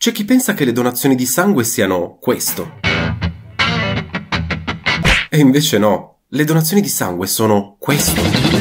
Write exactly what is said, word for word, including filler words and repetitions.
C'è chi pensa che le donazioni di sangue siano questo. E invece no, le donazioni di sangue sono questo.